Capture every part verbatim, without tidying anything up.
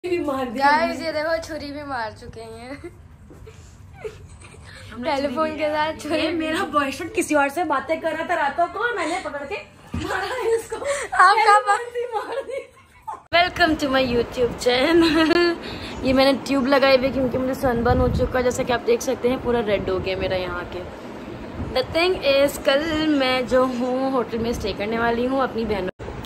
भी मार दिया गाइस, ये देखो छुरी भी मार चुके हैं टेलीफोन के साथ छुरी। मेरा बॉयफ्रेंड किसी और से बातें कर रहा था रातों को, मैंने पकड़ के मारा है इसको। आपका मार दी। Welcome to my YouTube channel. ये मैंने ट्यूब लगाई हुई क्योंकि मुझे सनबर्न हो चुका है, जैसा कि आप देख सकते हैं पूरा रेड हो गया मेरा यहाँ के। द थिंग इज, कल मैं जो हूँ होटल में स्टे करने वाली हूँ अपनी बहनों।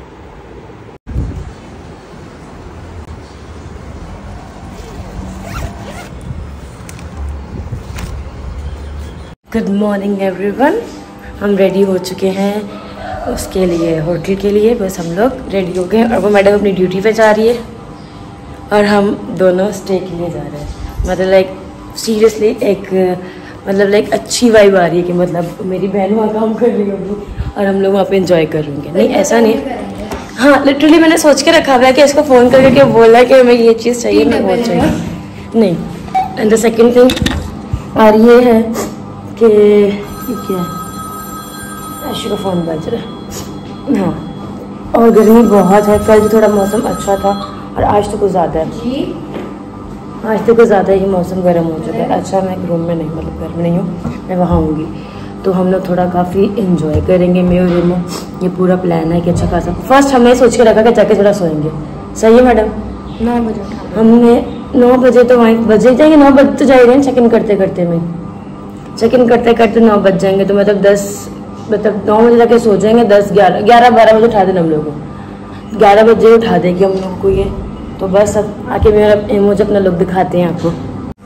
गुड मॉर्निंग एवरीवन, हम रेडी हो चुके हैं उसके लिए, होटल के लिए। बस हम लोग रेडी हो गए और वो मैडम अपनी ड्यूटी पे जा रही है और हम दोनों स्टे के लिए जा रहे हैं। मतलब लाइक सीरियसली एक मतलब लाइक अच्छी वाइब आ रही है कि मतलब मेरी बहन वहाँ काम कर रही होगी और हम लोग वहाँ पे एंजॉय करेंगे। नहीं ऐसा नहीं, हाँ लिटरली मैंने सोच के रखा हुआ है कि इसको फ़ोन करके बोला कि हमें ये चीज़ चाहिए, मैं वो चाहिए नहीं। एंड द सेकेंड थिंग और ये है कि क्या ऐशु का फ़ोन बज रहा है। हाँ, और गर्मी बहुत है। कल भी थोड़ा मौसम अच्छा था और आज तो कुछ ज़्यादा है, आज तो कुछ ज़्यादा ही मौसम गर्म हो चुका है। अच्छा मैं एक रूम में नहीं, मतलब घर में नहीं हूँ, मैं वहाँ होंगी तो हम लोग थोड़ा काफ़ी इंजॉय करेंगे। मैं और रेमो, ये पूरा प्लान है कि अच्छा खासा। फर्स्ट हमने सोच के रखा कि जाके थोड़ा सोएंगे। सही है मैडम? नौ बजे हमने नौ बजे तो वहीं बजे जाएंगे, नौ बजे तो जाएंगे चेक इन करते करते में चेक इन करते करते नौ बज जाएंगे, तो मतलब दस मतलब नौ बजे जाके सो जाएंगे। दस ग्यारह ग्यारह बारह बजे उठा देना हम लोग को, ग्यारह बजे उठा देगी हम लोगों को ये। तो बस अब आके मेरा मुझे अपना लुक दिखाते हैं आपको।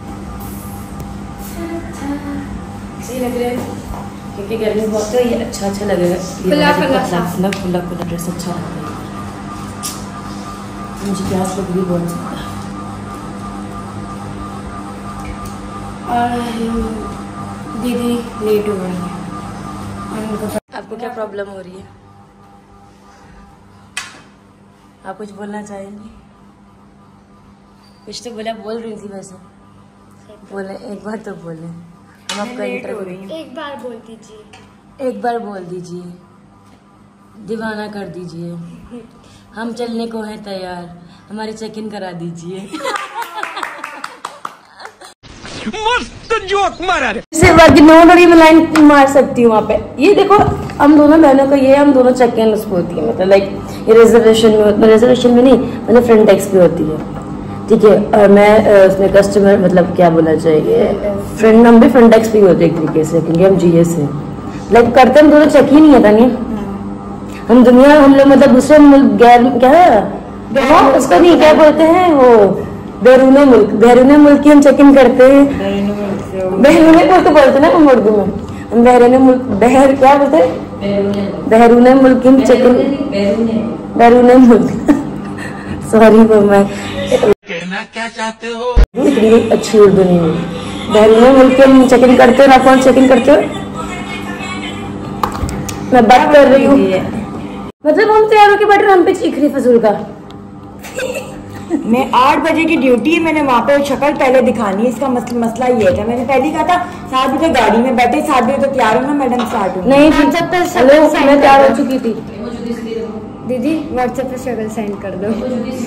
सही लग रहा है क्योंकि गर्मी बहुत है, ये अच्छा अच्छा लगेगा। खुला खुला खुला खुला ड्रेस अच्छा लगता है। मुझे प्यास लग रही बहुत ज़्यादा। और दीदी लेट हो रही है। आपको क्या प्रॉब्लम हो रही है? आप कुछ बोलना चाहेंगी? कुछ तो बोला, बोल रही थी वैसे। बोले एक बार तो बोले, हम आपका इंटरव्यू। एक बार बोल दीजिए, एक बार बोल दीजिए, दीवाना कर दीजिए। हम चलने को हैं तैयार, हमारी चेक इन करा दीजिए। मस्त जोक मारा रे। इससे बाकी नो डरी में लाइन मार सकती हूँ वहाँ पे। ये देखो हम दोनों बहनों का ये, हम दोनों चेक इन उसको होती है, मतलब लाइक ये रिजर्वेशन में होती है, रिजर्वेशन में नहीं मतलब फ्रंट डेस्क पे होती है, ठीक है। और मैं उसमें कस्टमर मतलब क्या बोला चाहिए, फ्रंट हम भी फ्रंट डेस्क पे होते एक तरीके से, क्योंकि हम जी एस है लाइक करते हम दोनों चेक ही नहीं है नहीं। हम दुनिया हम लोग मतलब दूसरे मुल्क गैर क्या है उसको नहीं क्या बोलते हैं वो, बैरूने मुल्क, बैरूने मुल्क की हम चेक इन करते हैं। बैरूने मुल्क तो बोलते ना हम उर्दू में, हम बैरूने मुल्क बहर क्या बोलते हैं, बैरूने मुल्क की हम चेक इन, बैरूने मुल्क सॉरी मैं कहना क्या चाहते हो? इतनी अच्छी उर्दू नहीं है। बैरूने मुल्क की हम चेक इन करते हो ना, कौन चेक इन करते हो? मैं बात कर रही हूँ मतलब हम तैयार होके बैठे, हम पे चीख रही फजूल का। मैं आठ बजे की ड्यूटी है, मैंने वहाँ पे शक्ल पहले दिखानी है। इसका मस, मसला ये था, मैंने पहले कहा था सात बजे गाड़ी में बैठे, सात बजे तो तैयार हूँ मैडम, स्टार्ट हूँ नहीं जब तक हेलो मैं तैयार हो चुकी थी। दीदी व्हाट्सएप पे शक्ल सेंड कर दो।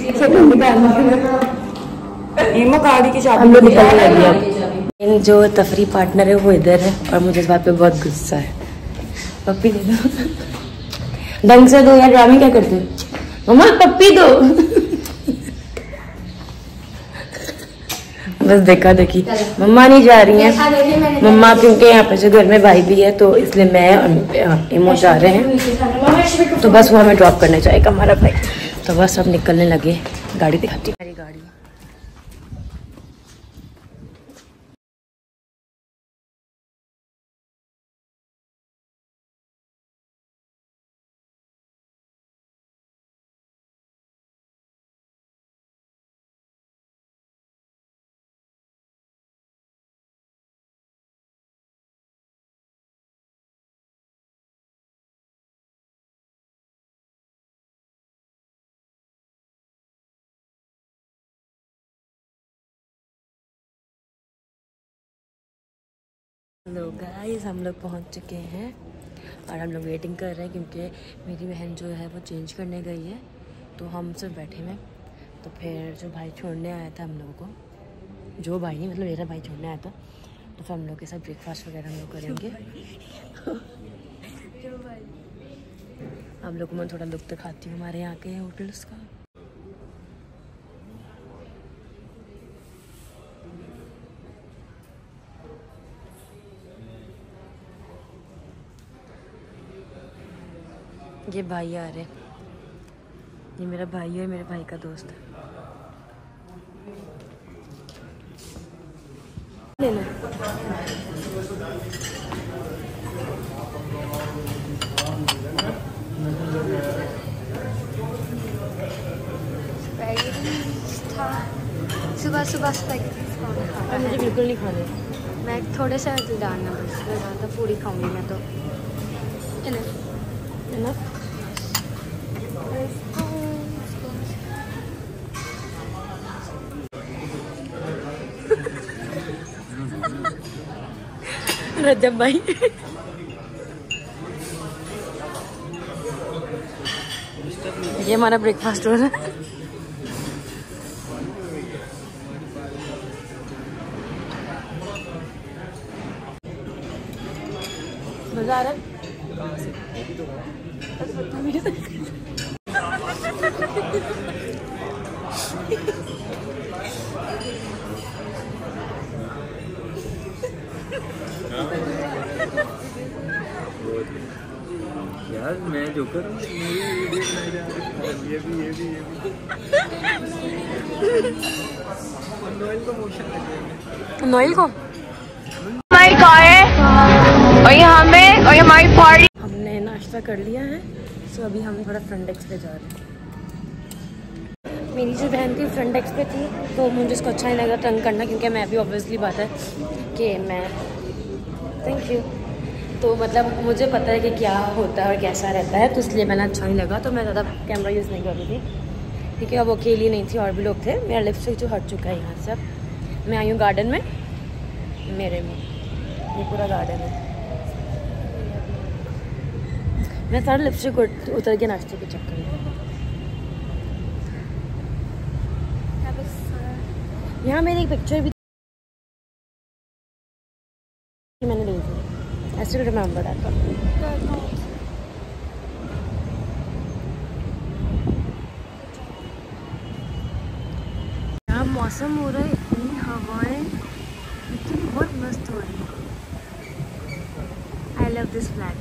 एमो गाड़ी की शादी हम लोग निकलने लगे। अब जो तफरी पार्टनर है वो इधर है और मुझे इस बात पे बहुत गुस्सा है। पप्पी दे दो, ढंग से दो यार, ड्रामे क्या करते हो? मम्मा पप्पी दो। बस देखा देखी, मम्मा नहीं जा रही हैं मम्मा, क्योंकि यहाँ पे जो घर में भाई भी है तो इसलिए मैं और इमो जा रहे हैं। तो बस वो हमें ड्रॉप करने जाएगा हमारा भाई। तो बस अब निकलने लगे, गाड़ी दिखाती है मेरी गाड़ी। हेलो गाइस, हम लोग पहुंच चुके हैं और हम लोग वेटिंग कर रहे हैं क्योंकि मेरी बहन जो है वो चेंज करने गई है, तो हम सिर्फ बैठे हुए तो फिर जो भाई छोड़ने आया था हम लोगों को, जो भाई नहीं मतलब मेरा भाई छोड़ने आया था, तो फिर हम लोग के साथ ब्रेकफास्ट वगैरह हम लोग करेंगे। आप लोगों को मैं थोड़ा लुक दिखाती हूँ हमारे यहाँ के होटल्स का। ये भाई आ रहे, ये मेरा भाई है, मेरे भाई का दोस्त है। लेना था सुबह सुबह स्पैगेटीज मुझे बिल्कुल नहीं खाने। मैं थोड़े से डालना बस, मैं ज़्यादा पूरी खाऊंगी मैं तो। Enough? रजब भाई ये हमारा ब्रेकफास्ट हो रहा है। मजा आ रहा है। यार मैं जोकर हूँ, ये भी ये भी ये भी नोएल को मोशन लगे। नोएल को हमारी कार है और यहाँ पे और हमारी पार्टी। हमने नाश्ता कर लिया है, सो अभी हम थोड़ा फ्रंट डेस्क पे जा रहे हैं। मेरी जो बहन थी फ्रंट डेस्क पे थी, तो मुझे उसको अच्छा नहीं लगा तंग करना, क्योंकि मैं भी ऑब्वियसली बात है कि मैं थैंक यू तो मतलब मुझे पता है कि क्या होता है और कैसा रहता है, तो इसलिए मैंने अच्छा नहीं लगा, तो मैं ज़्यादा कैमरा यूज़ नहीं कर रही थी, क्योंकि अब अकेली नहीं थी और भी लोग थे। मेरा लिपस्टिक जो हट चुका है यहाँ से। अब मैं आई हूँ गार्डन में, मेरे में ये पूरा गार्डन है। मैं सारा लिपस्टिक उतर के नाश्ते के चक्कर में। यहाँ मेरी एक पिक्चर भी मैंने ली थी। I still remember that one. यहाँ मौसम हो रहा है, इतनी हवाएं, इतनी बहुत मस्त हो रही है। I love this flag.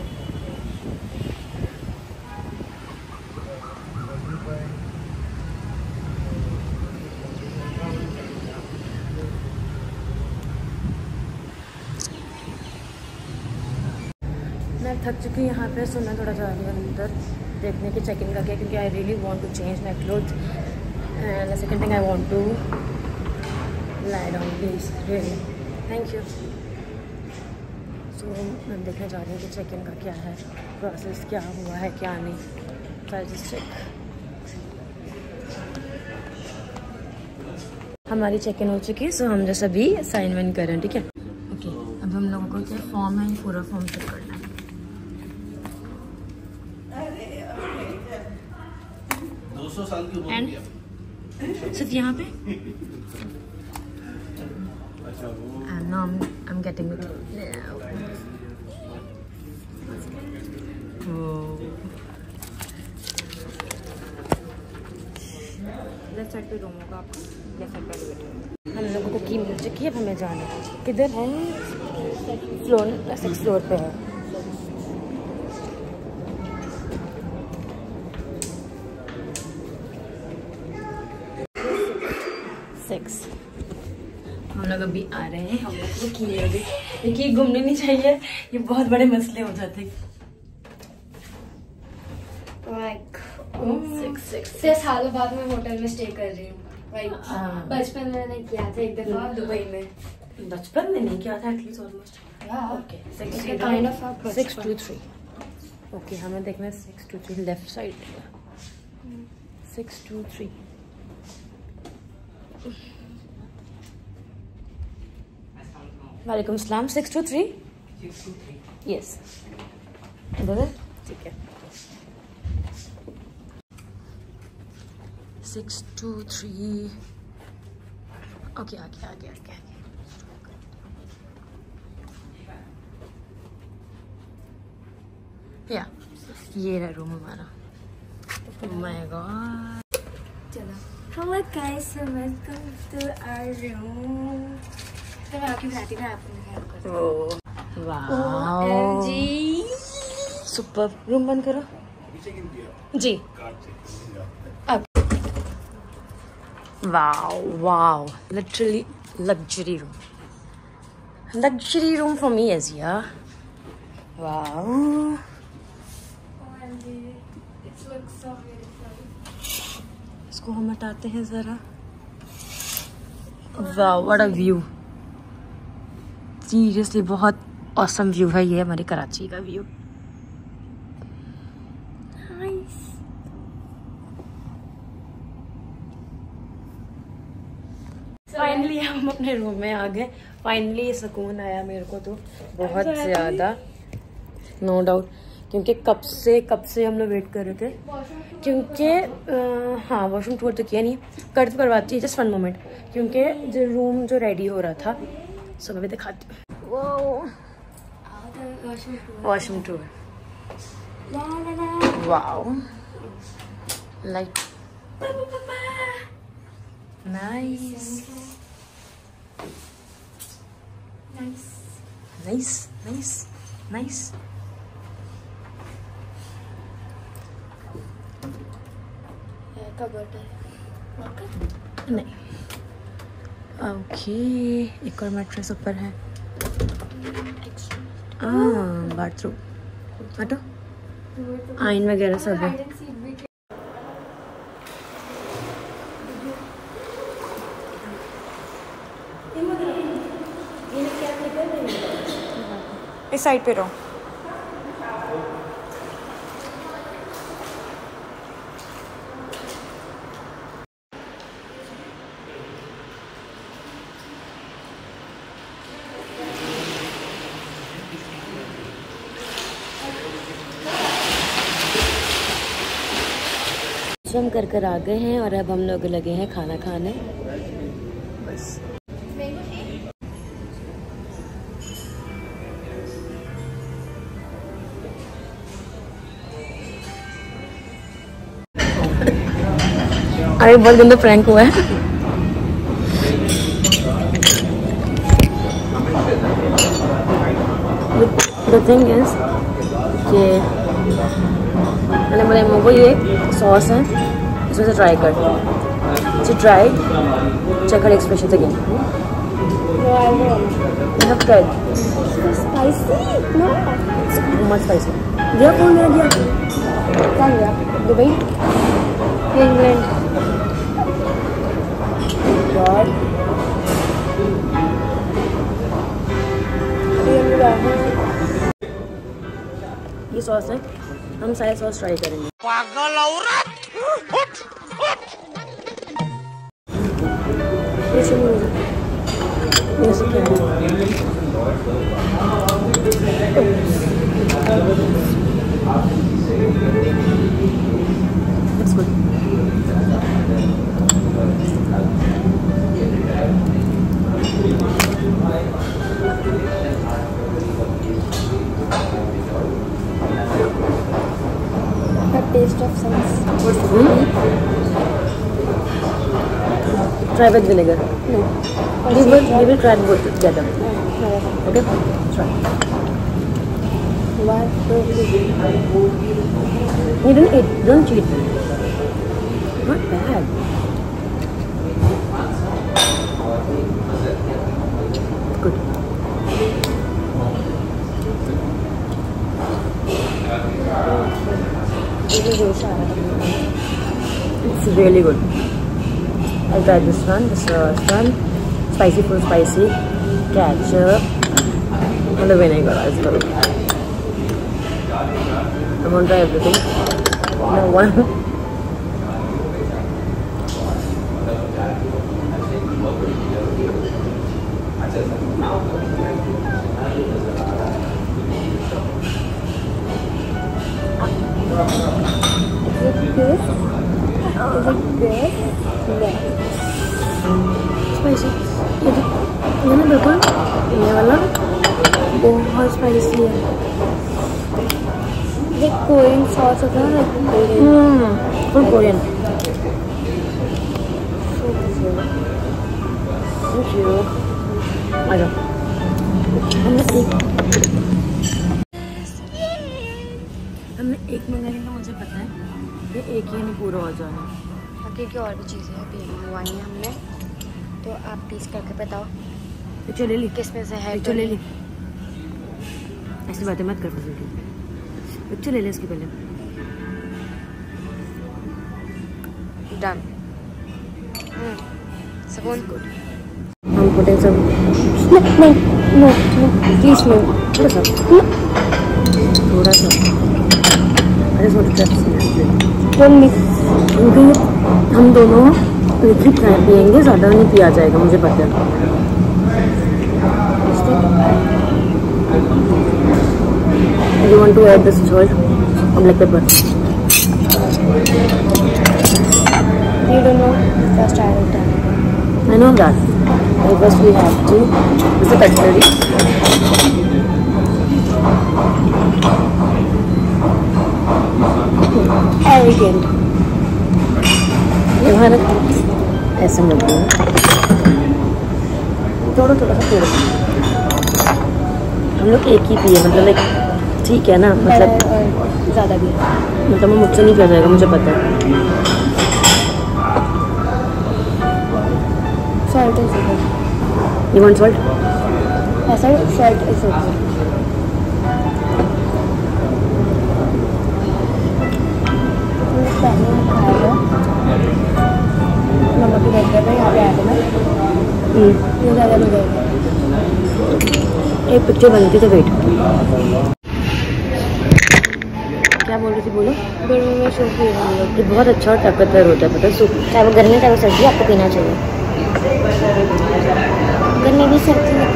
मैं थक चुकी हूँ यहाँ पे, सो मैं थोड़ा जा रही हूँ अंदर देखने की चेक इन करके, क्योंकि I really want to change my cloth and the second thing I want to lie down please really thank you. So मैं देखने जा रही हूँ कि चेक इन का क्या है प्रोसेस, क्या हुआ है क्या नहीं। तो आई जस्ट चेक। हमारी चेक इन हो चुकी है, सो हम जैसा भी साइन वाइन करें, ठीक है। ओके अब हम लोगों को क्या फॉर्म है, पूरा फॉर्म फिल करना है। एंड सिर्फ यहाँ पे and now I'm, I'm getting it now. Oh. Left side पे रूम होगा आपका, लेफ्ट साइड पे बैठे। हम लोगों को की मिल चुकी है, अब हमें जाना है। किधर है? फ्लोर सिक्स फ्लोर पे है। सिक्स हम लोग अभी आ रहे हैं। हम लोग को की मिल गई, देखिए घूमने नहीं चाहिए, ये बहुत बड़े मसले हो जाते हैं। लाइक सिक्स सिक्स छह सालों बाद मैं होटल में स्टे कर रही हूँ। लाइक बचपन में मैंने किया था एक दफा दुबई में। बचपन में नहीं किया था, at least almost. Okay kind of six two three. Okay हमें देखना है six two three left side. Six two three वालेकुम सलाम। सिक्स टू थ्री यस इधर है, ठीक है। Six two three. ओके आगे आगे आगे आगे। या ये रहा रूम हमारा। Oh my god। चलो hello guys, welcome to our room. तो मैं आपकी बताती हूँ, आपको वाह जी, सुपर। रूम बंद करो जी। Wow wow, literally luxury room, luxury room for me as या। वाओ, इसको हम हटाते हैं जरा। Wow what a view, seriously बहुत ऑसम व्यू है ये हमारी कराची का व्यू। फाइनली हम अपने रूम में आ गए। फाइनली सुकून आया मेरे को तो बहुत ज़्यादा, नो डाउट, क्योंकि कब से कब से हम लोग वेट कर रहे थे। क्योंकि हाँ, वॉशरूम टूर तो किया नहीं, कर तो करवाती है, जस्ट वन मोमेंट, क्योंकि जो रूम जो रेडी हो रहा था, सो मैं भी दिखाती हूँ। Washroom tour, wow, like nice nice nice nice. नहीं, ओके, एक और मैट्रेस ऊपर है। हाँ, बाथरूम, हटो, आइन वगैरह सब है। इस साइड पे रहो। हम कर कर आ गए हैं और अब हम लोग लगे हैं खाना खाने। बस अरे बहुत गंदा प्रैंक हुआ है। द थिंग इज कि मैंने बोला मोमो ये सॉस है, इसमें से ट्राई कर, इसे ट्राई चेक कर expression again. Spicy, much spicy. दिया कौन मेरा दिया? क्या गया? Dubai, England. ये सॉस है, हम सारे सॉस ट्राई करेंगे। पागल औरत, Looks good. taste of sense. Hmm? Try with vinegar. No. We will, we will try both together. No. Okay? Try. One, two, three. You don't eat. Don't cheat. Not bad. Good. It's really good. I'll try this one, this first one. Spicy, full spicy. Ketchup. And the vinegar as well. I'm gonna try everything. No one. Is it good? Spicy ये ना बिल्कुल ये वाला बहुत spicy है। The Korean sauce होता है ना, हम्म फुल कोरियन। आ जाओ हमने एक हमने एक मंगाने का मुझे पता है ये एक ही नहीं पूरा हो जाना। क्योंकि और भी चीज़ें हैं भी मंगवाई हैं हमने, तो आप टेस्ट करके बताओ पिक्चर ले ली किस में से है। पिक्चर ले ली ऐसी बातें मत कर फजूल की। पिक्चर ले ले इसकी पहले। डन। सबून गुड। हम पुटे सब नहीं नो नो प्लीज नो थोड़ा सा थोड़ा सा अरे सोचते क्योंकि हम दोनों एक ही चाय पियेंगे, ज़्यादा नहीं पिया जाएगा मुझे पता है। You want to add this salt or black pepper? You don't know. First I will tell you. I know that. But first we have to. This is a cutlery. Arrogant. ये हमारा ऐसे में लगता है। थोड़ा थोड़ा सा थोड़ा। हम लोग एक ही पिए मतलब लाइक ठीक है ना, मतलब ज़्यादा भी मतलब वो मुझसे नहीं पिया जाएगा मुझे पता है। Salt is okay. You want salt? ऐसा सॉल्ट इज ओके। नमक की जगह पे यहाँ पे आया था ना, ये ज़्यादा नहीं जाएगा। एक पिक्चर बनती तो वेट क्या बोल रही थी बोलो। गर्मी में सूप पी रहे हैं लोग। ये बहुत अच्छा और ताकतवर होता है पता है सूप, चाहे वो गर्मी चाहे वो सर्दी आपको पीना चाहिए। गर्मी भी सर्दी में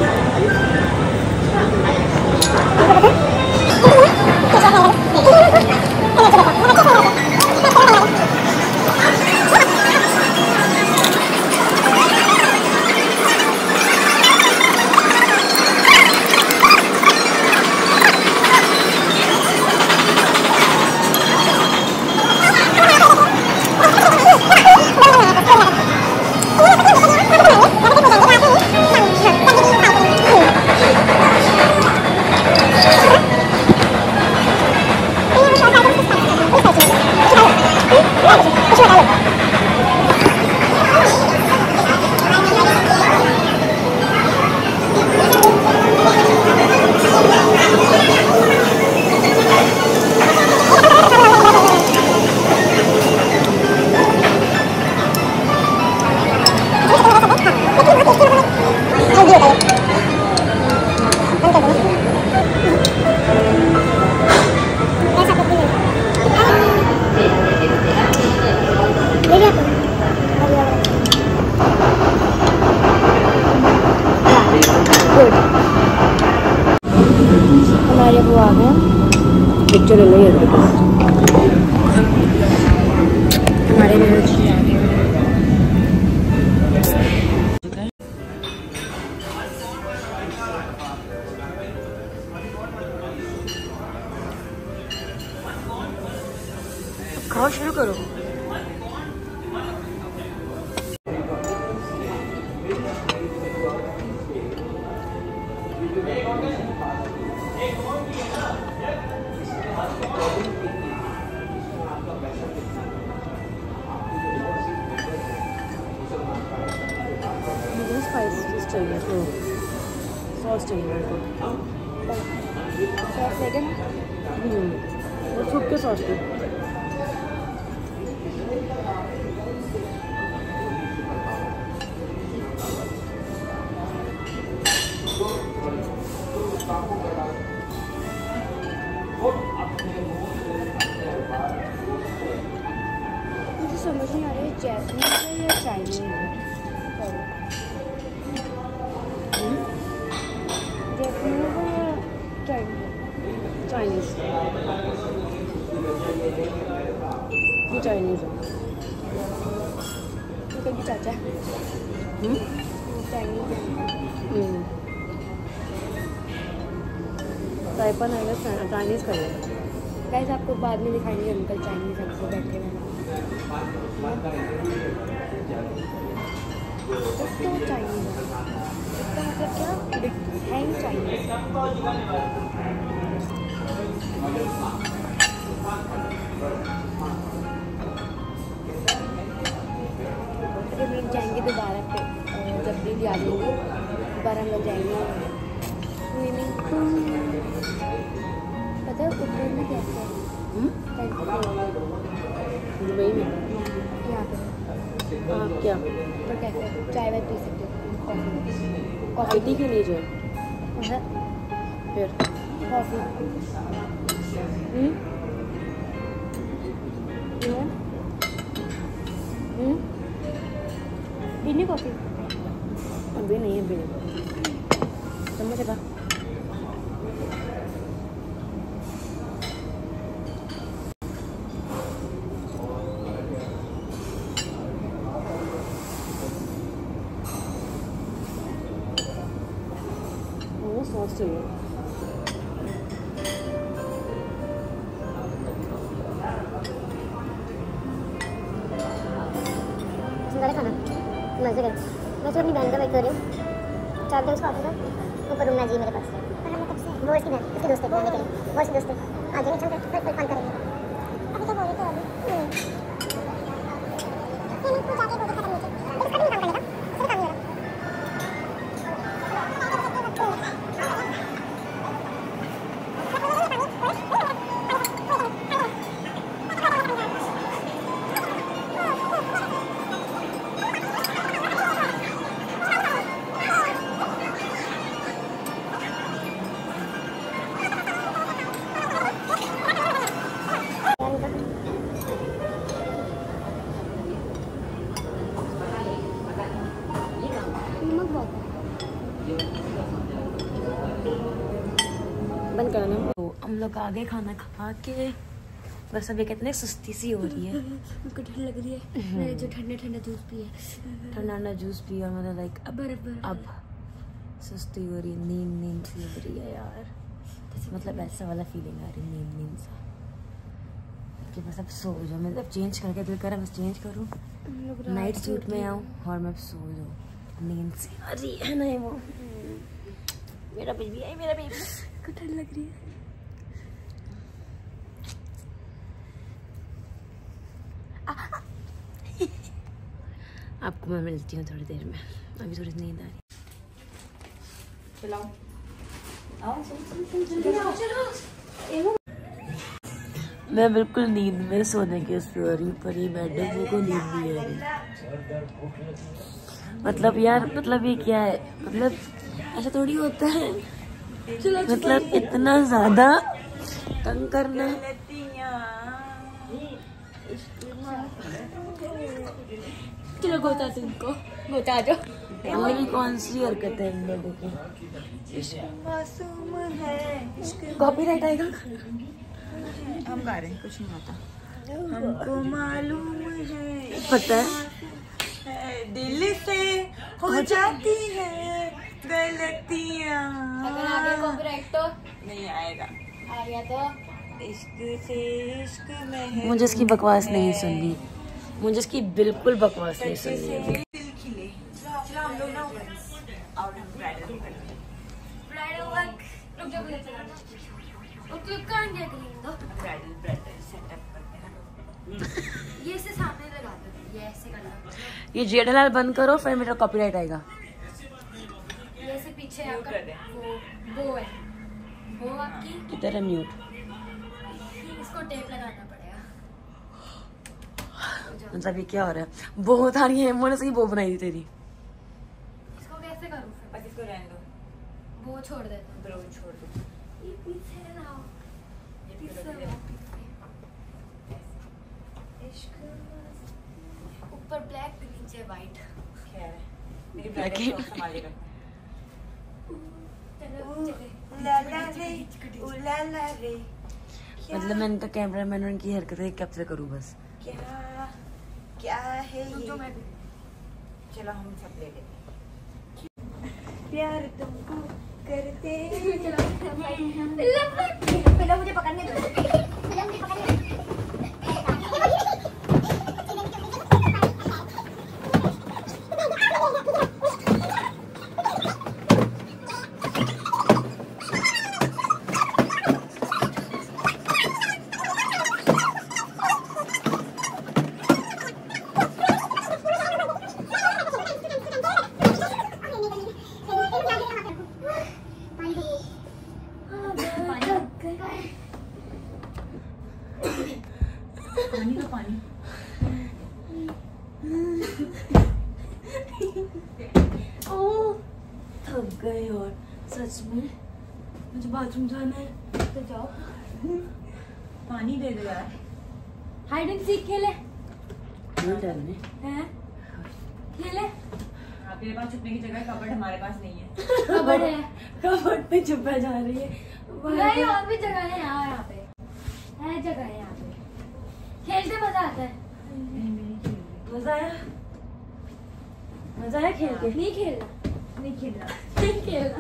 हमारे वो आ गए पिक्चर ले ली हमारे लिए खाओ शुरू करो। मुझे स्पाइसेस चाहिए तो सॉस चाहिए मेरे को। सॉस लेकिन और सूप के सॉस पे मुझे समझ नहीं आ रहा है जैस्मिन है या चाइनीज है। जैस्मिन है या चाइनीज? चाइनीज ये चाइनीज है। चाचा टाइपन आएगा चाइनीज करेगा। गाइस आपको बाद में दिखाएंगे अंकल चाइनीज आपको बैठे हुए तो चाइनीज इसका मतलब क्या है ही चाइनीज। फिर हम जाएंगे दोबारा पे जब भी आ जाएंगे दोबारा हम लोग जाएंगे स्विमिंग पूल। पता है ऊपर में कैसे है दुबई में यहाँ पे हाँ क्या ऊपर कैसे चाय वाय पी सकते हो कॉफ़ी कॉफी टी के लिए जो है फिर कॉफ़ी पीनी कॉफ़ी अभी नहीं है अभी चम्मच का सॉस चाहिए। खाना मजे कर मैं तो अपनी बहन का वेट कर रही हूँ। चार दिन उसका ऑफिस है ऊपर रूम ना जी मेरे पास वो इसकी बहन उसके दोस्त है बोलने के लिए वो इसके दोस्त है आ जाएंगे चल फिर फोन करेंगे अभी तो बोले थे अभी जाके बोले खत्म नहीं थे इसका भी काम करने का सिर्फ काम नहीं हो रहा। बंद करना। तो हम लोग आगे खाना खा के बस अभी कितने सुस्ती सी हो रही है। मुझको ठंड लग रही है मैंने जो ठंडा ठंडा जूस पिया ठंडा ठंडा जूस पी और मतलब लाइक अब बर्फ बर्फ अब सुस्ती हो रही है नींद नींद सी हो रही है यार मतलब ऐसा वाला फीलिंग आ रही है नींद नींद सा कि बस अब सो जाऊँ मतलब चेंज करके दिल करा बस चेंज करूँ नाइट सूट में आऊँ और मैं सो जाऊँ नींद सी आ रही है नहीं वो मेरा बेबी है मेरा बेबी को ठंड लग रही है। आपको मैं मिलती हूँ थोड़ी देर में अभी थोड़ी नींद आ रही चलाओ मैं बिल्कुल नींद में सोने की उस पे हो रही हूँ पर ये मैडम को नींद नहीं आ रही मतलब यार मतलब ये क्या है मतलब ऐसा थोड़ी होता है मतलब इतना ज्यादा तंग करना चलो गोता तुमको गोता आ जाओ हमारी कौन सी हरकत है इन लोगों की मासूम है कॉपीराइट आएगा हम गा रहे हैं कुछ नहीं होता हमको मालूम है पता है दिल से हो जाती है गलतियाँ अगर आ गया कॉपीराइट तो नहीं आएगा आ गया तो इश्क से इश्क में है मुझे इसकी बकवास नहीं सुननी मुझे इसकी बिल्कुल बकवास नहीं सुननी है दिल खिले चलो हम लोग ना और हम ब्राइडल करते हैं ब्राइडल वर्क रुक जाओ मुझे चलाना और क्लिप कहाँ गया क्लीन दो ब्राइडल ब्राइडल सेटअप करते हैं ये से सामने लगा दो ये ऐसे करना ये जेठालाल बंद करो फिर मेरा कॉपीराइट आएगा ये से पीछे आपका वो वो है वो आपकी किधर है म्यूट इसको टेप लगाना पड़ेगा मतलब ये क्या हो रहा है बहुत आ रही है मैंने सही वो बनाई थी तेरी इसको कैसे करूँ फिर बस इसको रहने दो वो छोड़ देता हूँ ब्रो छोड़ दो ये पीछे लाओ ये पीछे पीछे लाओ पीछे इश्क ऊपर ब्लैक नीचे वाइट खैर है मेरी ब्राइडल को संभालेगा ला ला रे ला ला रे मतलब मैं इनका कैमरा मैन उनकी हरकतें कैप्चर करूँ बस क्या क्या है ये जो मैं भी चलो हम सब ले लेते हैं। प्यार तुमको करते पहले मुझे पकड़ने दो, पहले मुझे पकड़ने दो। पानी का पानी ओ थक गए और सच में मुझे बाथरूम जाना है। तो जाओ पानी दे दो यार। हाइड एंड सीक खेले डालने हैं? खेले आपके पास छुपने की जगह कबर्ड हमारे पास नहीं है। कबर्ड है, कबर्ड पे छुपा जा रही है। नहीं और भी जगह है यहाँ यहाँ पे है, जगह है यहाँ पे। खेलते मजा आता है। मजा आया, मजा आया खेल के। नहीं खेलना, नहीं खेलना, नहीं खेलना।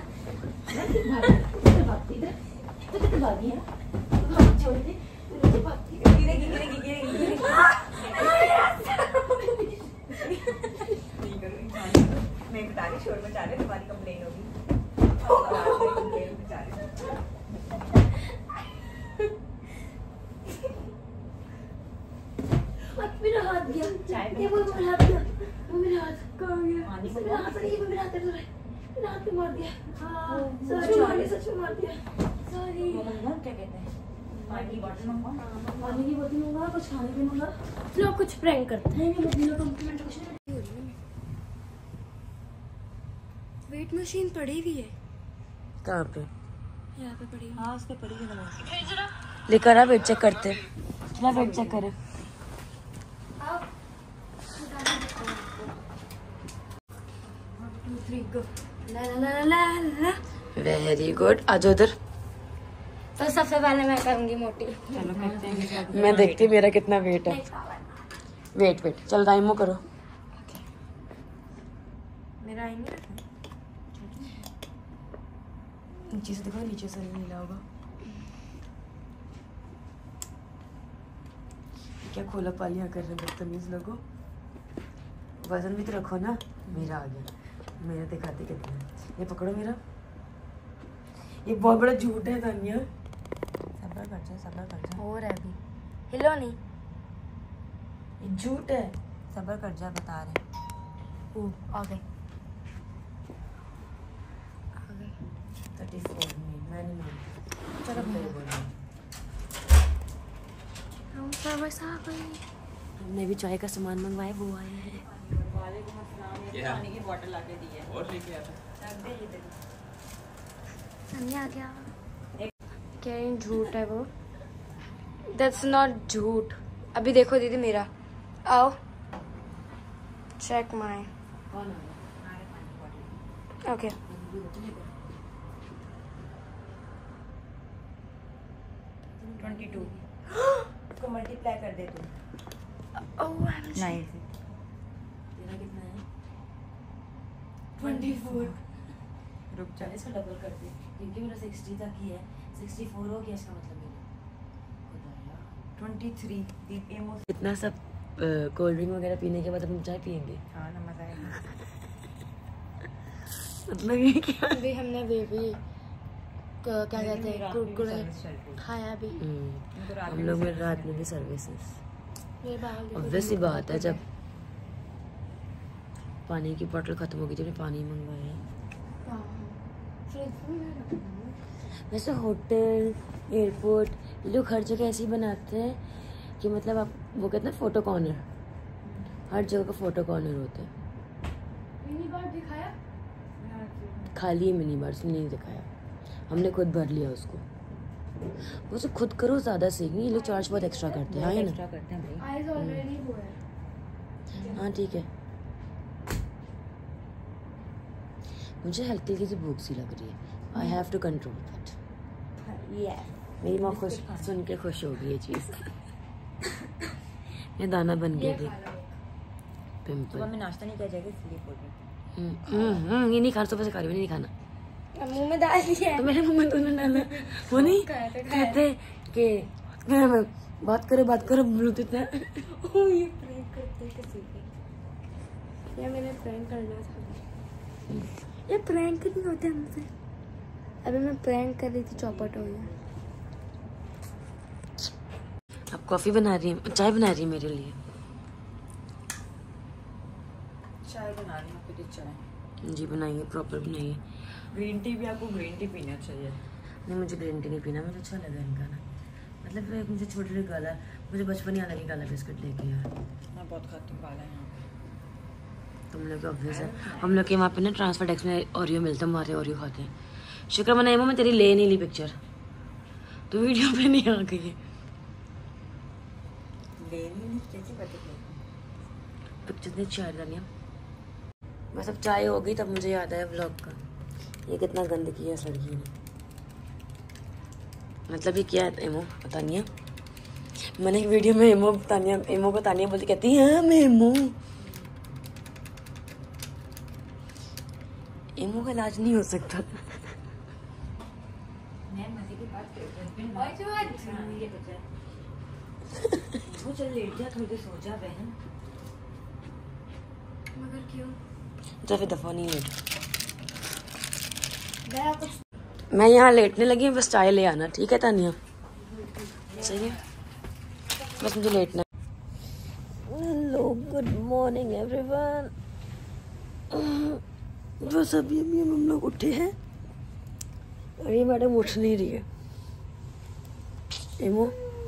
तो कितनी भागी है, भाग छोड़ दे। गिरेगी गिरेगी गिरेगी गिरेगी। नहीं करो इंसान, मैं बता रही शोर मचा रहे, तुम्हारी कंप्लेन होगी। कंप्लेन मचा रहे। मेरा हाथ गया, ये वो मेरा हाथ गया, वो मेरा हाथ कहाँ गया? मेरा हाथ नहीं, वो मेरा हाथ है, मेरा हाथ पे मार दिया। हाँ, सच में मार दिया, सच में मार दिया। सॉरी। क्या कहते हैं? पानी की बोतल मंगवा। पानी की बोतल मंगा, कुछ खाने की मंगा। लोग कुछ प्रैंक करते हैं। नहीं नहीं नहीं कॉम्प्लीमेंट कुछ नहीं। वेट मशीन पड़ी हुई है कहाँ पे? यहाँ पे पड़ी। हाँ उस पे पड़ी है दवा। लेकर आ, वेट चेक करते। चला वेट चेक करे। वेरी गुड, आ जाओ उधर। तो सबसे पहले मैं करूंगी मोटी। चलो करते हैं। मैं देखती मेरा कितना वेट है। वेट वेट चल टाइमो करो। मेरा आएंगे नीचे से देखो, नीचे से नहीं नीला होगा। क्या खोला पालियां कर रहे हैं बदतमीज लोगों। वजन भी तो रखो ना। मेरा आ गया, मेरा दिखाते कितना। ये पकड़ो मेरा। ये बहुत बड़ा झूठ है तानिया। सब्र कर जा, सब्र कर जा। और है अभी, हिलो नहीं। ये झूठ है। सब्र कर जा, बता रहे। ओ आ गए, थर्टी फोर मिनट मैं नहीं मानती। चलो मेरे बोल हम सब ऐसा आ गए। हमने भी चाय का सामान मंगवाया, वो आए हैं। पानी की बोतल लाके दी है। और लेके आता संध्या आ गया। क्या झूठ है वो? दैट्स नॉट झूठ। अभी देखो दीदी मेरा, आओ check my. Okay twenty two इसको मल्टीप्लाई कर दे तू। ओह नाइन से तेरा कितना है? Twenty four. रुक जा, इसको डबल कर दे क्योंकि मेरा सिक्सटी तक ही है। सिक्सटी फोर हो गया इसका मतलब मेरा। Twenty three. इतना सब कोल्ड ड्रिंक वगैरह पीने के बाद हम चाय पियेंगे। हाँ ना, मजा आएगा। मतलब ये क्या? अभी हमने बेबी क्या कहते हैं कुरकुरे खाया भी। हम लोग में रात में भी सर्विसेज। ये बाहर ऑब्वियस सी बात है, जब पानी की बोतल खत्म हो गई तो पानी मंगवाया है। वैसे होटल, एयरपोर्ट, ये लोग हर जगह ऐसे ही बनाते हैं कि मतलब आप वो कहते हैं फोटो कॉर्नर। हर जगह का फोटो कॉर्नर होता है। मिनी बार दिखाया, खाली मिनी बार से नहीं दिखाया, हमने खुद भर लिया उसको। वो सब खुद करो, ज़्यादा सही नहीं। ये लोग चार्ज बहुत एक्स्ट्रा करते हैं। हाँ ना, करते हैं भाई। आइज ऑलरेडी हुआ है। हाँ ठीक है। मुझे हल्की हल्की सी भूख सी लग रही है। I have to control that. मेरी माँ खुश सुन के खुश होगी ये चीज़। ये दाना बन गया। देख पिंपल। सुबह में नाश्ता नहीं किया जाएगा इसलिए बोल रही हम्म हम्म ये नहीं खाना, सुबह से खा रही हूँ, नहीं खाना। मुंह में डाल दिया तो मेरे मुंह में तूने डाला। वो नहीं कहते कि बात करो बात करो ब्लूटूथ है। ये प्रैंक करते किसी पे, या मैंने प्रैंक करना था। ये प्रैंक नहीं होता हमसे। अभी मैं प्रैंक कर रही थी, चौपट हो गया। अब कॉफी बना रही है, चाय बना रही है मेरे लिए। चाय बना रही हूँ, फिर चाय जी बनाइए, प्रॉपर बनाइए। ग्रीन टी भी आपको ग्रीन टी पीना चाहिए। नहीं मुझे ग्रीन टी नहीं पीना, मुझे अच्छा लगा इनका ना, मतलब एक मुझे छोटे छोटे काला, मुझे बचपन याद आ गया काला बिस्किट लेके यार। मैं बहुत खाती हूँ काला यहाँ पे। तुम लोग ऑब्वियस है, हम लोग के वहाँ पे ना ट्रांसफर टैक्स में ओरियो मिलता है, हमारे ओरियो खाते हैं। शुक्र मनाई मैं तेरी ले नहीं ली पिक्चर, तो वीडियो पे नहीं आ गई। पिक्चर ने चाय डालिया। बस अब चाय हो गई तब मुझे याद आया व्लॉग का, ये कितना गंद किया इस लड़की ने। मतलब ये क्या है एमो पता नहीं है। मैंने एक वीडियो में एमो तानिया एमो को तानिया बोलती कहती है हाँ मैं एमो। एमो का इलाज नहीं हो सकता। वो चल लेट जा, थोड़ी देर सो जा बहन। मगर क्यों? जा फिर दफा नहीं लेट। गया कुछ मैं यहाँ लेटने लगी, बस चाय ले आना, ठीक है तानिया? सही है, बस मुझे लेटना। Hello good morning everyone. बस अभी अभी हम लोग उठे हैं और ये मैडम उठ नहीं रही है। एमो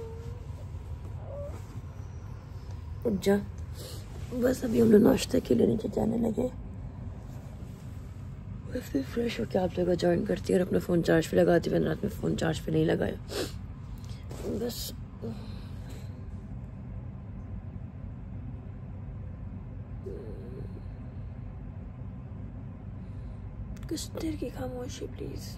उठ जा। बस अभी हम लोग नाश्ते के लिए नीचे जाने लगे। फिर फ्रेश होकर आप लोगों को ज्वाइन करती है और अपना फ़ोन चार्ज पे लगाती है। मैंने रात में फ़ोन चार्ज पे नहीं लगाया, बस कुछ देर की खामोशी प्लीज़।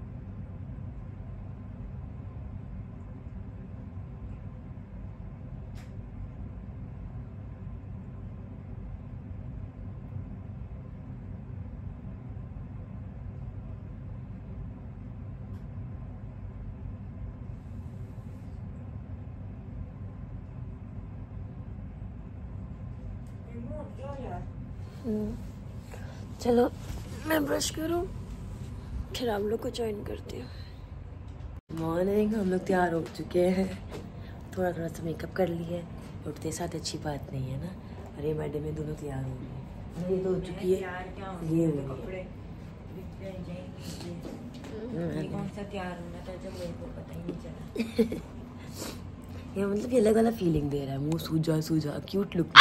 चलो मैं ब्रश करूं, फिर आप लोग को ज्वाइन करती हूँ। मॉर्निंग, हम लोग तैयार हो चुके हैं, थोड़ा थोड़ा सा मेकअप कर लिया। उठते साथ अच्छी बात नहीं है ना। अरे मैडम ये दोनों तैयार हो गए, ये तो हो चुकी है, ये हो कपड़े कौन सा तैयार होना था जब मेरे को पता ही नहीं चला। ये मतलब ये अलग अलग फीलिंग दे रहा है, मुंह सूजा सूजा क्यूट लुक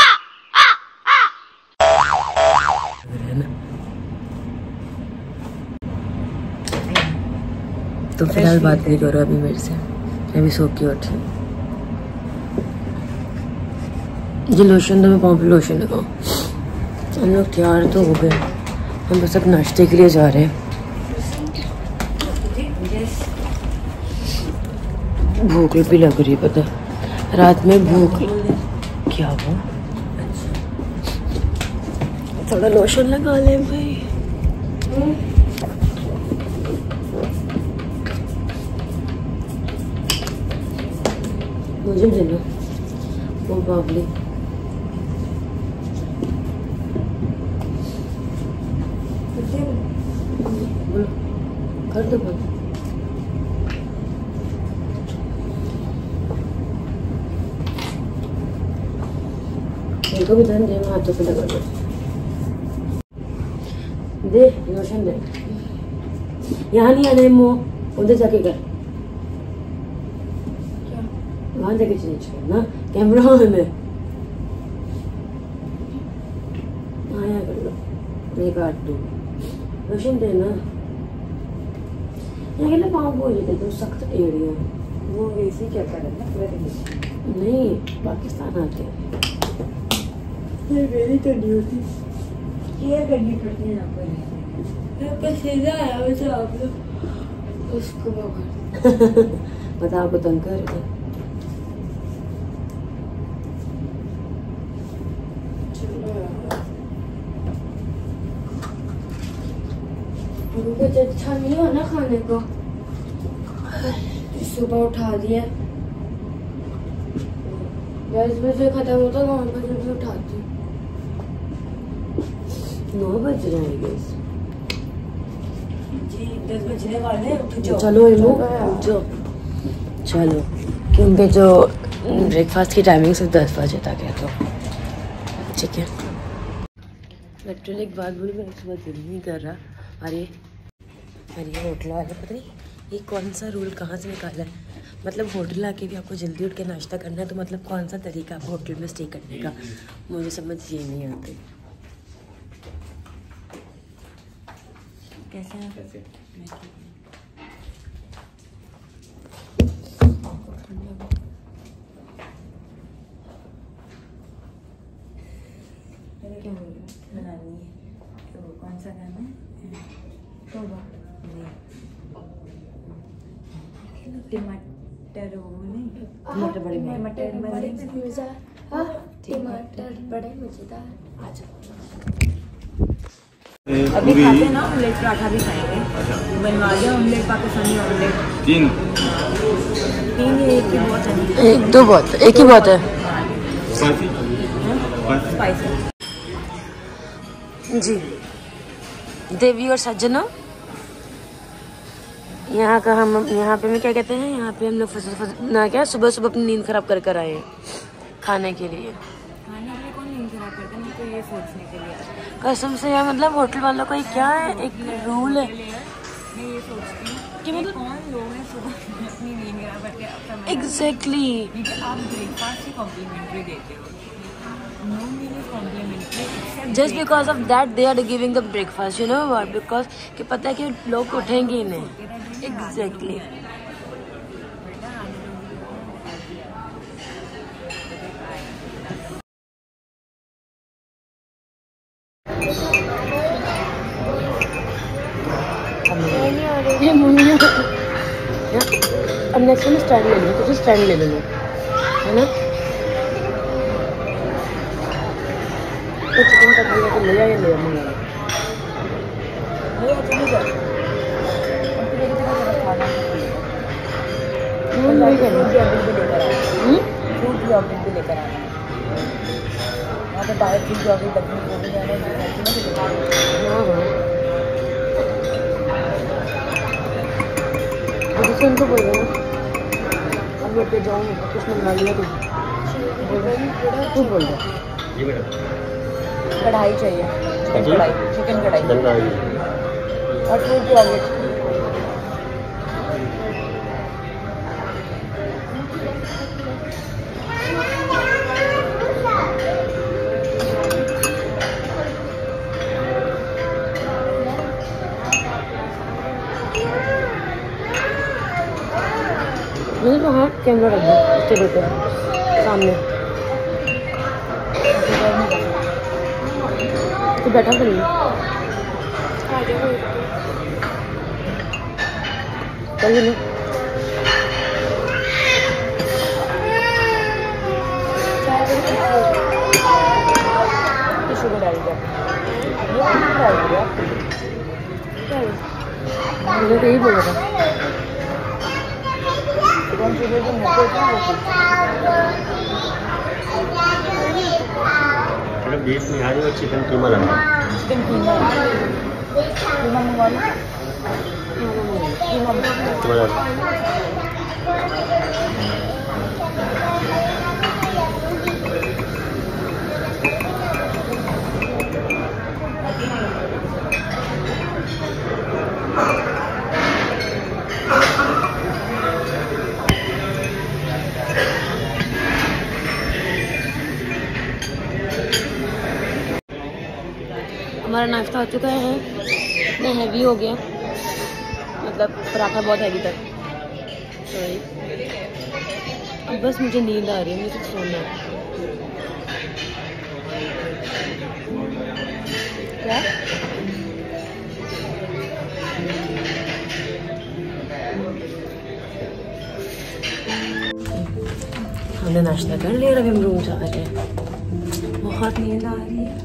है ना। तो फिलहाल बात नहीं करो अभी मेरे से, मैं भी सो के उठी। ये लोशन तो मैं पाँव पे लोशन लगाऊँ। हम लोग तैयार तो हो गए, हम बस अब नाश्ते के लिए जा रहे हैं। भूख भी लग रही है, पता रात में भूख क्या हुआ। थोड़ा लोशन लगा ले भाई। मुझे देना वो बाबली। कर दो बंद। इनको भी ध्यान दे, हाथों पे लगा दो। दे लोशन दे। यहाँ नहीं आना है मो, उधर जाके कर, वहां जाके चेंज करना। कैमरा ऑन है, आया कर लो, मैं काट दूँ। लोशन देना। यहाँ के ना पाँव बोल रहे थे तो सख्त एरिया, वो वैसे क्या कर रहा है नहीं पाकिस्तान आते हैं। मेरी करनी होती, केयर करनी पड़ती है यहाँ पर। पसीना आया मुझे आप लोग उसको बता आपको तंग कर रहे थे। कुछ अच्छा नहीं हो ना खाने को। सुबह उठा दिया, दस बजे खत्म होता, नौ बजे भी उठाती। नौ बज जाएंगे जी, दस बजने वाले। चलो इनो जो चलो, क्योंकि जो ब्रेकफास्ट की टाइमिंग सिर्फ दस बजे तक है, तो ठीक है। एक्चुअली एक बात बोली, मैं सुबह दिल नहीं कर रहा। अरे अरे होटल वाले पता नहीं ये कौन सा रूल कहाँ से निकाला है। मतलब होटल आके भी आपको जल्दी उठ के नाश्ता करना है, तो मतलब कौन सा तरीका आप होटल में स्टे करने का, मुझे समझ ये नहीं आते। कैसे हैं? कैसे? क्या बोल रहे बनानी है तो कौन सा गाना है? तो टमाटर वो नहीं, टमाटर बड़े टमाटर बड़े मजेदार, हाँ टमाटर बड़े मजेदार। अच्छा अभी खाते हैं ना ऑमलेट पराठा भी खाएंगे। बनवा दिया ऑमलेट, पाकिस्तानी ऑमलेट। तीन तीन एक ही बहुत है। एक दो बहुत एक ही बहुत है स्पाइसी। जी देवी और सज्जनों, यहाँ का हम यहाँ पे में क्या कहते हैं, यहाँ पे हम लोग फसल फसल ना क्या सुबह सुबह अपनी नींद खराब कर कर आए हैं खाने के लिए। खाने के लिए कौन नींद खराब करता है? मैं तो ये सोचने के लिए कसम से यार, मतलब होटल वालों का ये क्या है, एक रूल है मैं ये सोचती हूँ कि मतलब कौन लोग हैं सुबह अपनी नींद खराब करके अपना एग्जैक्टली क्योंकि आप ब्रेकफास्ट ही कॉम्प्लीमेंट्री देते हो। No meal is complimentary just because of that they are giving the breakfast, you know what, because कि पता है कि लोग उठेंगे ही नहीं। एग्जैक्टली अब नेक्स्ट में स्टैंड ले लो, तो स्टैंड ले लो है ना। तो चिकन का तो ले जाए ले मंगा फ्रूट यॉगर्ट भी लेकर आना। यहाँ पे बाहर फ्रूट यॉगर्ट लगनी वो भी जाना है। उनको बोल रहे अब लोग पे जाऊँगी कुछ मंगा लिया तू तू बोल रहा कढ़ाई चाहिए, चिकन कढ़ाई, चिकन कढ़ाई और फ्रूट यॉगर्ट। मैंने तो हाँ कैमरा रख दिया टेबल पे सामने, तो बैठा कर लिया चल नहीं शुगर डाल दिया, मैंने तो यही बोला था। बीफ निहारी और चिकन कीमा लगा। चिकन कीमा कीमा मंगवा लो। कीमा हमारा नाश्ता हो चुका है, इतना हैवी हो गया, मतलब पराठा बहुत हैवी था। सॉरी, अब बस मुझे नींद आ रही है, मुझे कुछ सोना है। क्या हमने नाश्ता कर लिया, अभी हम रूम जा रहे हैं। बहुत नींद आ रही है।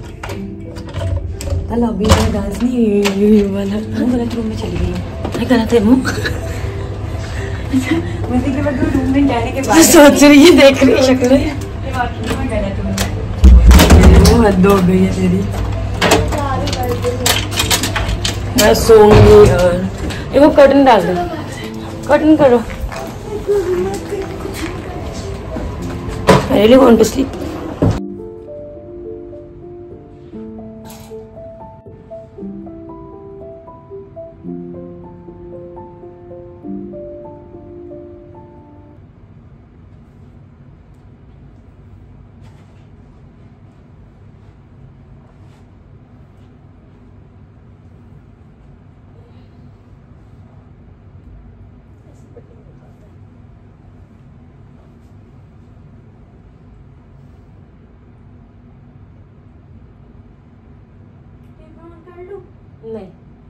कल अभी मैं डांस नहीं हुई वाला हम गलत रूम में चली गई क्या करा थे मुँह मुझे के बाद रूम में जाने के बाद सोच रही है, देख रही है शक्ल हद हो गई है तेरी। मैं सोऊंगी और ये वो कर्टन डाल दो, कर्टन करो। I really want to sleep. नहीं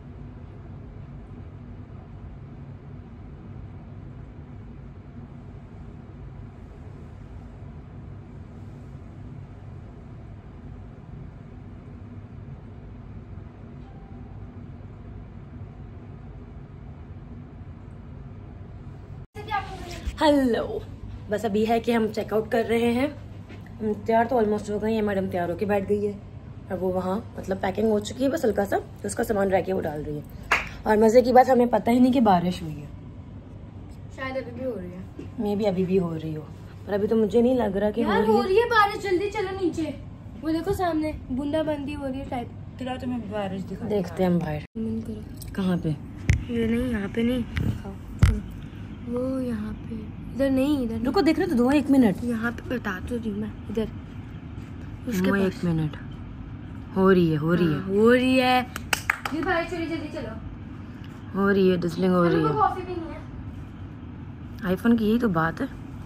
हेलो, बस अभी है कि हम चेकआउट कर रहे हैं। तैयार तो ऑलमोस्ट हो गए हैं, मैडम तैयार होके बैठ गई है और वो वहाँ मतलब पैकिंग हो चुकी है, बस हल्का सा तो उसका सामान रह के वो डाल रही है। और मजे की बात, हमें पता ही नहीं कि बारिश हुई है, शायद अभी भी हो रही है, मे भी अभी भी हो रही हो, पर अभी तो मुझे नहीं लग रहा कि यार हो हो रही रही है बारिश। जल्दी चलो नीचे, वो देखो सामने बूंदाबांदी हो रही है शायद। फिलहाल तो मैं बारिश दिखा है। देखते हैं हम बाहर। मन करो कहाँ पे? ये नहीं, यहाँ पे नहीं, वो यहाँ पे, इधर नहीं, इधर रुको, देख रहे तो दो एक मिनट, यहाँ पे बता तो रही मैं, इधर उसके पास एक मिनट। हो रही है, हो रही है, हो रही है। ये बारिश चली, जल्दी चलो। हो रही है, डिस्लिंग हो रही है। कॉफी भी नहीं है। आईफोन की यही तो बात है।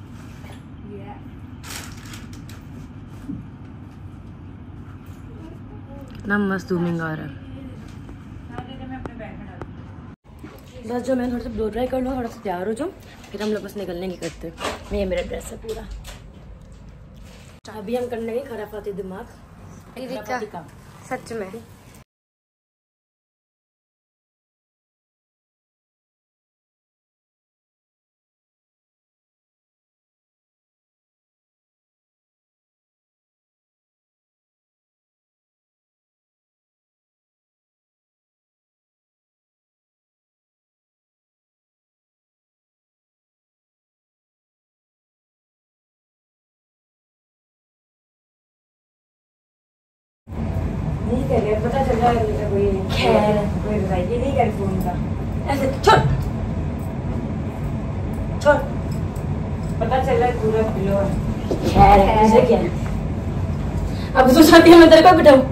कितना मस्त जूमिंग आ रहा है। बस जो मैं थोड़ा सा ब्लो ड्राई कर लूँ, थोड़ा सा तैयार हो जाऊँ, फिर हम लोग बस निकलने की करते हैं। ये मेरा ड्रेस है पूरा। अभी हम करने के खराफाती दिमाग, खराफाती काम सच में। नहीं कर रहे, पता चल रहा है कोई खैर कोई ये नहीं कर फोन का ऐसे छोड़ छोड़, पता चल रहा है पूरा बिलो है। खैर ऐसे क्या है? अब तो चाहती है मैं तेरे को बिठाऊं।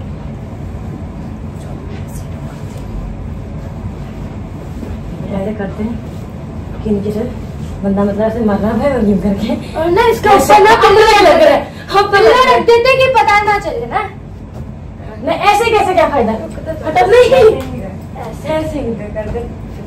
ऐसे करते हैं कि नीचे से बंदा मतलब ऐसे मर रहा है और यूं करके, और ना इसका ऐसे ऊपर ना हम तो नहीं लग रहा है, हम तो लग रहा है। रख देते कि पता ना चले ना। नहीं ऐसे कैसे, क्या फायदा? हटो नहीं, ऐसे ऐसे कर दे,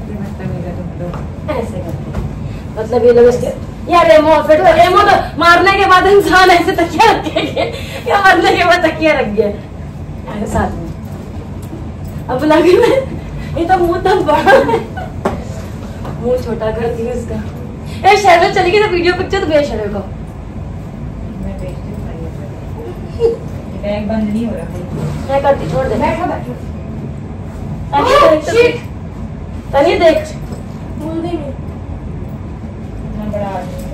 ऐसे करते। मतलब ये लोग इसके यार रेमो फिर तो रेमो तो मारने के बाद इंसान ऐसे तकिया रखेंगे या मरने के बाद तकिया रख गया ऐसे साथ में। अब लगी मैं, ये तो मुंह तक बड़ा है, मुंह छोटा कर दिया इसका। ए शहर चली गई तो वीडियो पिक्चर तो भेज शहर को। मैं भेजती हूँ, बैग बंद नहीं हो रहा। मैं करती, छोड़ दे। बैठो बैठो। तनी देख, बोल देंगे इतना बड़ा आदमी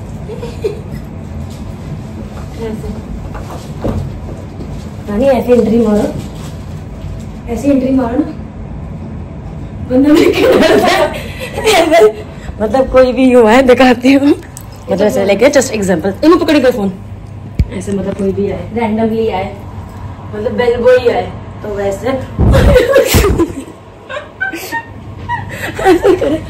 तनी ऐसे एंट्री मारो, ऐसी एंट्री मारो ना, बंदा देख के डरता है। मतलब कोई भी हुआ है, दिखाती हूँ, मतलब ऐसे लेके जस्ट एग्जांपल, इनको पकड़ी कोई फोन ऐसे, मतलब कोई भी आए रैंडमली आए, मतलब बेल बॉय आए तो वैसे ऐसे करे।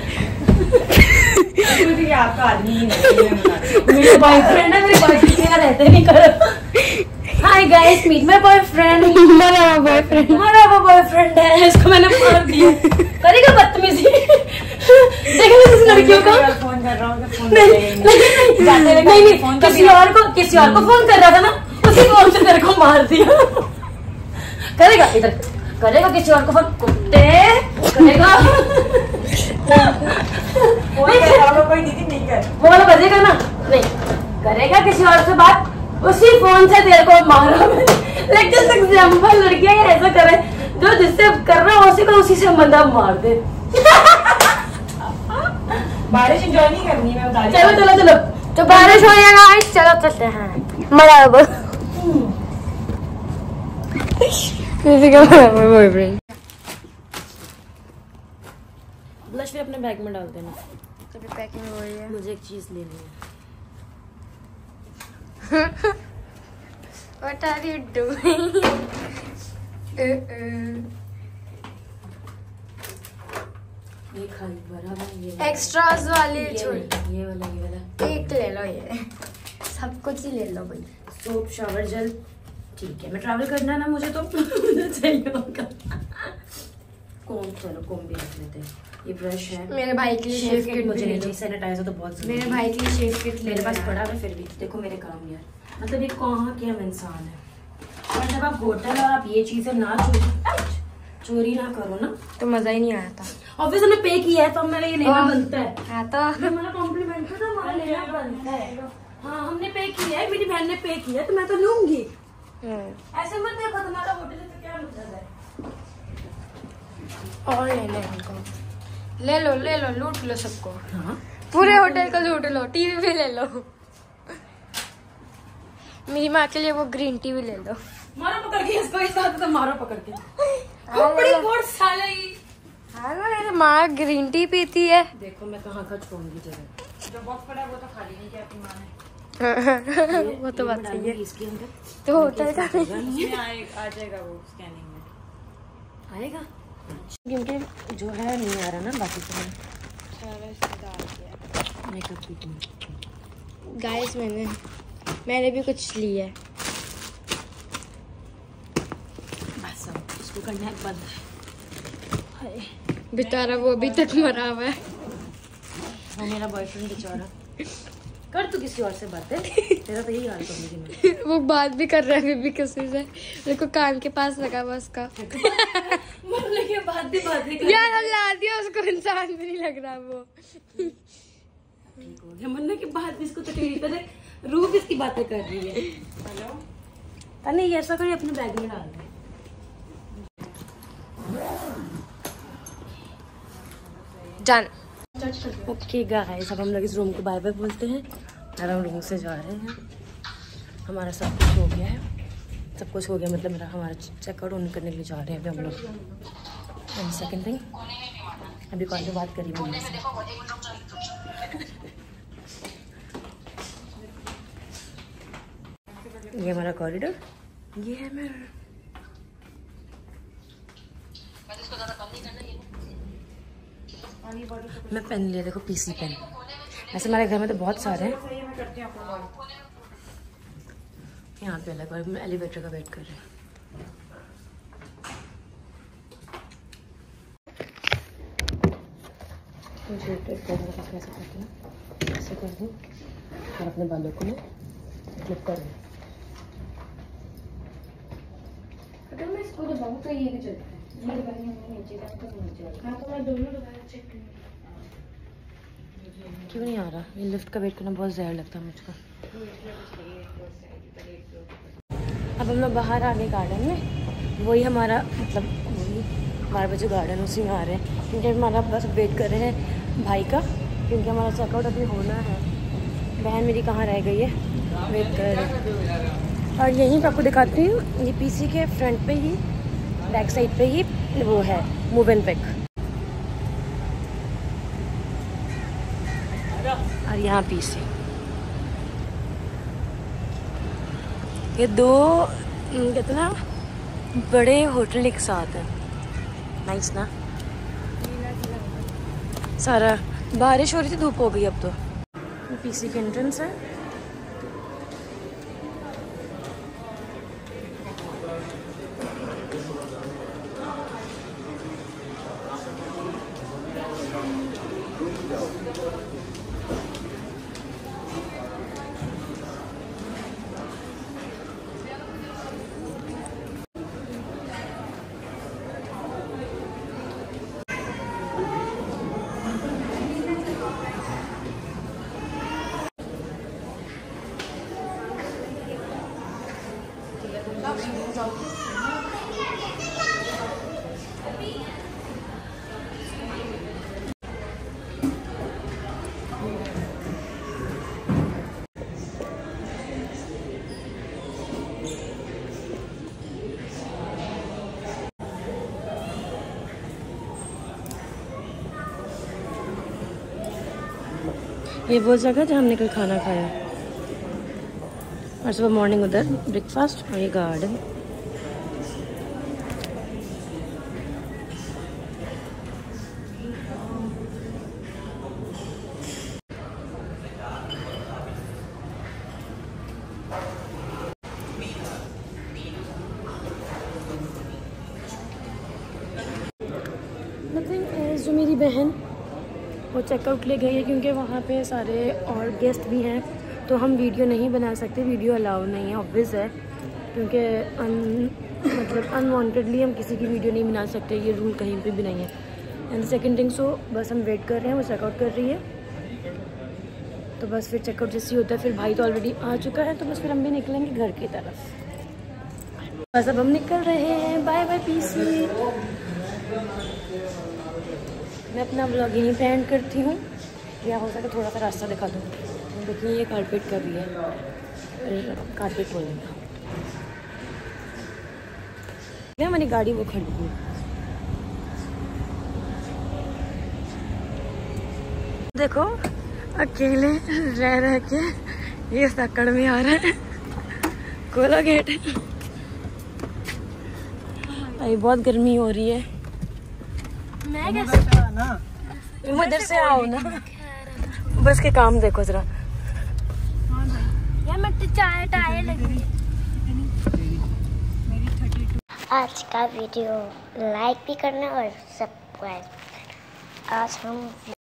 मुझे आपका आदमी नहीं है, मेरा बॉयफ्रेंड है, मेरे बॉयफ्रेंड के यहाँ रहते नहीं करो। Hi guys, meet my boyfriend. हमारा बॉयफ्रेंड हमारा बॉयफ्रेंड है, इसको मैंने मार दिया। करेगा बदतमीजी, देखा किसी लड़कियों का फोन कर रहा हूँ, नहीं नहीं नहीं, किसी और को किसी और को फोन कर रहा था ना, उसी फोन से तेरे को मार दिया। करेगा इधर, करेगा किसी और को फोन, कुत्ते करेगा। कोई दीदी नहीं कर, वो वाला बजेगा ना, नहीं करेगा किसी और से बात, उसी फोन से तेरे को मारा। लेकिन एग्जाम्पल लड़कियां ऐसा करे जो जिससे कर रहा है उसी को उसी से बंदा मार दे। बारिश एंजॉय नहीं करनी मैं बता रही चलो चलो चलो, तो बारिश हो जाएगा गाइस, चलो चलते हैं। मजा बोल बॉयफ्रेंड। ब्लश भी अपने बैग में डाल देना। तभी पैकिंग हो रही है। मुझे एक चीज लेनी है। What are you doing? ये खाली बराबर, ये एक्स्ट्रास वाली छोड़, ये वाला ये वाला एक ले लो, ये सब कुछ ही ले लो भाई। सोप, शावर जेल, ठीक है। मैं ट्रैवल करना है ना मुझे, तो मुझे चाहिए होगा। कोम, चलो कोम भी रख लेते हैं। ये ब्रश है मेरे भाई के लिए शेव शेव किट किट मुझे भी ले नहीं लो। चाहिए, सैनिटाइजर तो बहुत जरूरी मेरे है। भाई के लिए शेव किट मेरे पास लेना पड़ा है फिर भी। देखो मेरे काम यार, मतलब ये कहाँ के हम इंसान है। और जब आप होटल और आप ये चीजें ना चोरी चोरी ना करो ना, तो मजा ही नहीं आया था। ऑब्वियसली हमने पे किया है तो हमें ये लेना ओह। बनता है। हाँ तो हमारा कॉम्प्लीमेंट है तो हमारा लेना बनता है। हाँ हमने पे किया है, मेरी बहन ने पे किया है तो मैं तो लूंगी। ऐसे मत देखो तुम्हारा होटल से क्या मतलब है। और ले लो इनको, ले लो ले लो, लूट लो सबको। हाँ पूरे होटल को लूट लो, टीवी भी ले लो। मेरी माँ के लिए वो ग्रीन टी भी ले लो। मारो पकड़ के इसको, इस हाथ से मारो पकड़ के। कपड़े बहुत साले ही। हाँ ना, मेरी माँ ग्रीन टी पीती है। देखो मैं कहाँ का छोड़ूंगी जगह। जो बॉक्स पड़ा है वो तो खाली नहीं किया अपनी माँ ने। वो तो बात सही है। इसके अंदर तो होटल का नहीं इसमें आए- आ जाएगा वो स्कैनिंग में। आएगा, क्योंकि जो है नहीं आ रहा ना बाकी से। मेकअप की गाइस मैंने मैंने भी कुछ लिया है। बस अब इसको करना है बंद। बेचारा वो अभी तक मरा हुआ है। वो मेरा बॉयफ्रेंड बेचारा। कर तू किसी और से बातें, तेरा तो यही हाल करूंगी मैं। वो बात भी कर रहा है अभी भी किसी से, मेरे को कान के पास लगा हुआ उसका। मरने के बाद भी बातें कर। यार हम ला दिया उसको, इंसान भी नहीं लग रहा वो। ठीक हो गया, मरने के बाद भी इसको तकलीफ है। रूप इसकी बातें कर रही है। हेलो तने ये ऐसा करिए अपने बैग में डाल दे। जान ओके गाइस, अब हम लोग इस रूम को बाय बाय बोलते हैं और हम रूम से जा रहे हैं। हमारा सब कुछ हो गया है, सब कुछ हो गया मतलब मेरा हमारा चेकआउट ऑन करने के लिए जा रहे हैं अभी हम लोग। एंड सेकंड थिंग, अभी कॉल पे बात करी मम्मी से। ये हमारा कॉरिडोर, ये है मेरा। मैं पेन लिया, देखो पीसी पेन। ऐसे हमारे घर में तो बहुत सारे हैं। यहाँ पे अलग, और एलिवेटर का वेट कर रहे हैं। मुझे कैसे करती हूँ, ऐसे कर दूँ और अपने बालों को मैं क्लिप कर दूँ। अगर मैं इसको दबाऊँ तो ये भी चलता है। ये दबाने में नीचे का तो नीचे वाला। हाँ तो मैं दोनों दबाया चेक करूँ। क्यों नहीं आ रहा? ये लिफ्ट का वेट करना बहुत ज़्यादा लगता है मुझको। अब हम लोग बाहर आ गए गार्डन में। वही हमारा मतलब वही बारह बजे गार्डन उसी में आ रहे हैं, क्योंकि हमारा बस वेट कर रहे हैं भाई का, क्योंकि हमारा चेकआउट अभी होना है। बहन मेरी कहाँ रह गई है, वेट कर रहे हैं। और यहीं पर आपको दिखाती हूँ, ये पीसी के फ्रंट पे ही, बैक साइड पे ही वो है मूव एंड पिक। और यहाँ पीसी, ये दो कितना बड़े होटल एक साथ है। नाइस ना, सारा बारिश हो रही थी, धूप हो गई अब तो। पीसी की एंट्रेंस है। ये वो जगह जहाँ हमने कल खाना खाया और सुबह मॉर्निंग उधर ब्रेकफास्ट और ये गार्डन। नथिंग एज, जो मेरी बहन वो चेकआउट ले गई है क्योंकि वहाँ पे सारे और गेस्ट भी हैं, तो हम वीडियो नहीं बना सकते, वीडियो अलाउ नहीं है, ऑब्वियस है, क्योंकि अन मतलब अनवांटेडली हम किसी की वीडियो नहीं बना सकते, ये रूल कहीं पे भी नहीं है। एंड सेकंड थिंग, सो बस हम वेट कर रहे हैं, वो चेकआउट कर रही है, तो बस फिर चेकआउट जैसे होता है फिर भाई तो ऑलरेडी आ चुका है, तो बस फिर हम भी निकलेंगे घर की तरफ। बस अब हम निकल रहे हैं, बाय बाय पीसी। मैं अपना ब्लॉग यहीं पे एंड करती हूँ, या हो सके थोड़ा सा रास्ता दिखा दूँ। देखिए ये कारपेट कर रही है, कारपेट बोलेंगे, हमारी गाड़ी वो खड़ी है। देखो अकेले रह रह के ये सकड़ में आ रहा है, खोला गेट। अभी बहुत गर्मी हो रही है, मैं कैसे तुम इधर से आओ ना, बस के काम देखो जरा। यार मैं चाय टायर लगी। आज का वीडियो लाइक भी करना और सब्सक्राइब। आज हम